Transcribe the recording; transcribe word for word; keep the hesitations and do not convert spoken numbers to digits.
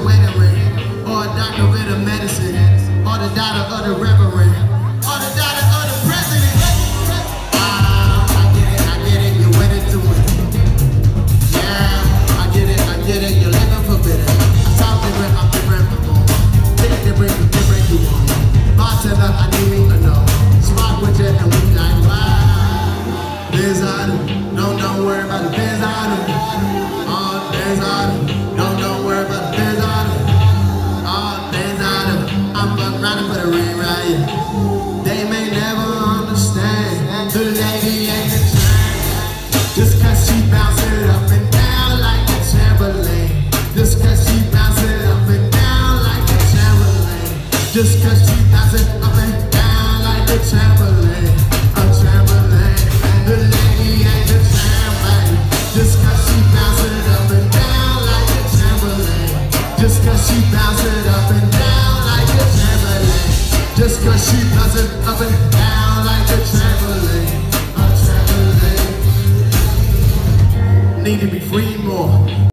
wedding ring, or a doctor with a medicine, or the daughter of the reverend, or the daughter of the president. Ah, I get it, I get it, you went into it. Yeah, I get it, I get it, you're living forbidden. I talk different, I'm different from home. Get it different, you different, you want. Bartender, I need me to know. Spark with you and we like, wow. Biz Autumn, don't, don't worry about the Biz Autumn. Oh, Biz Autumn, don't, don't worry about the Biz Autumn. Oh, Biz Autumn, I'm fucking running for the ring right here. They may never understand, the lady ain't the train. Just cause she bounce it up and down like a trampoline. Just cause she bounce it up and down like a trampoline. Just cause she bounce it up and down like a trampoline. A trampoline. The lady ain't the trampoline. Just cause she bounce it up and down like a trampoline. Just cause she bounce it up and down like a trampoline. Just cause she bounce it up and down like a trampoline. A trampoline. Need to be free more.